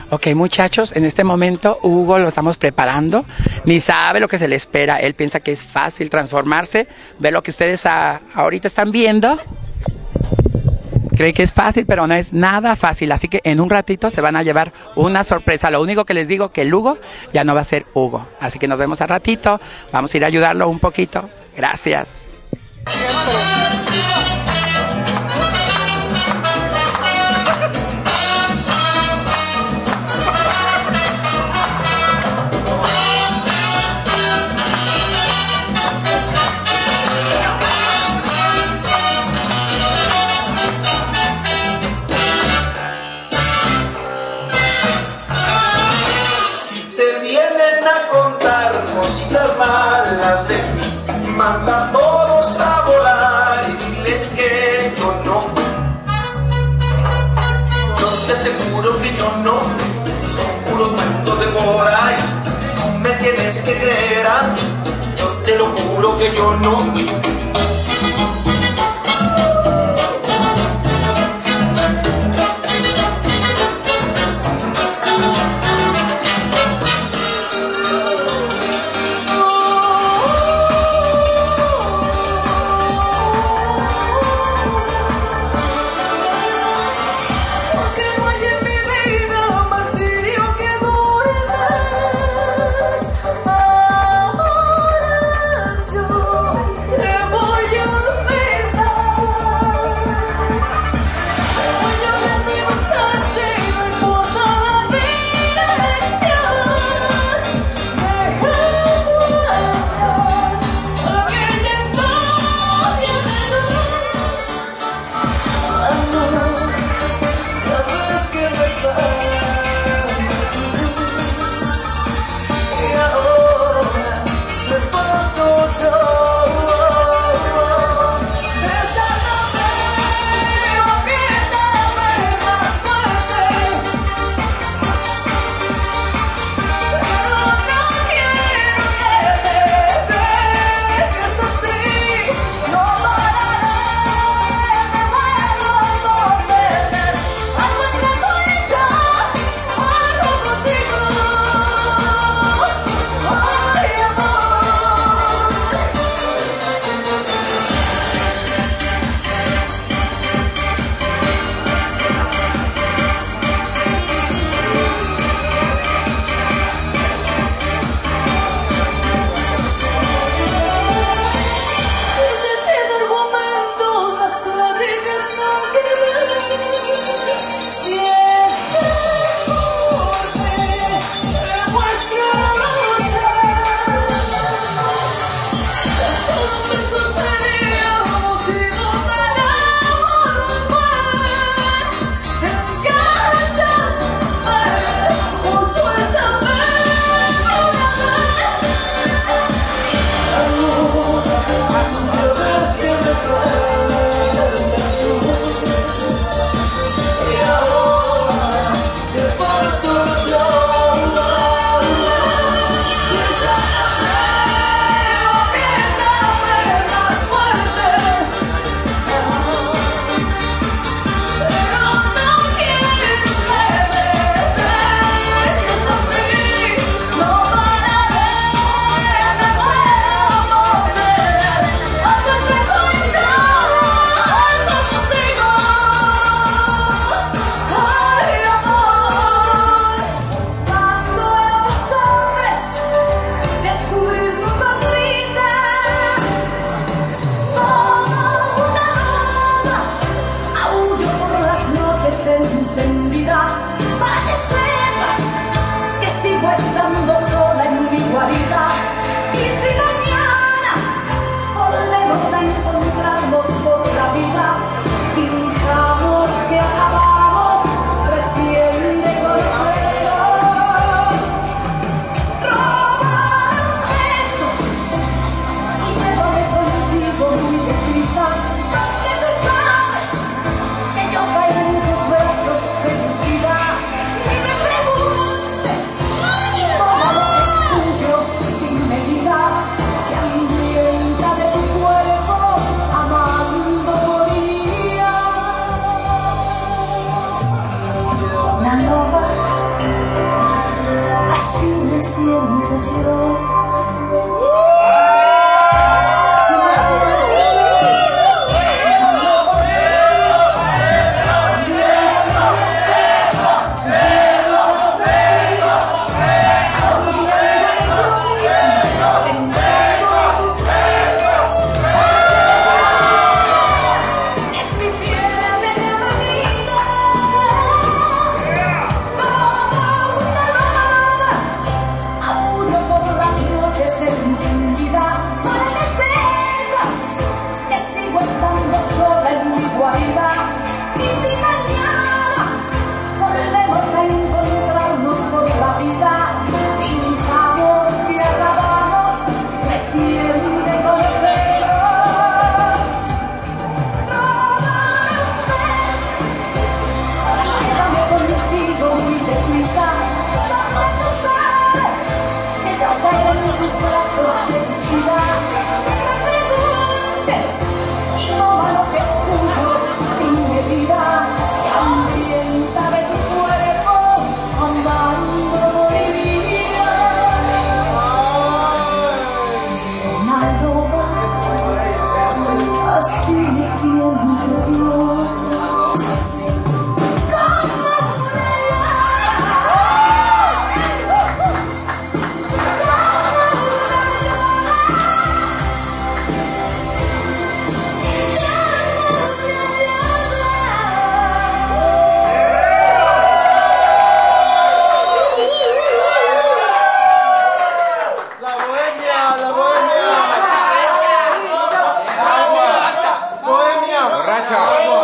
Ok, muchachos, en este momento Hugo lo estamos preparando, ni sabe lo que se le espera, él piensa que es fácil transformarse, ve lo que ustedes ahorita están viendo, cree que es fácil, pero no es nada fácil, así que en un ratito se van a llevar una sorpresa. Lo único que les digo que el Hugo ya no va a ser Hugo, así que nos vemos al ratito, vamos a ir a ayudarlo un poquito, gracias. Manda a todos a volar y diles que yo no fui. Yo te aseguro que yo no fui, son puros cuentos de por ahí. Tú me tienes que creer a mí, yo te lo juro que yo no fui. Ahora yo te voy marcha.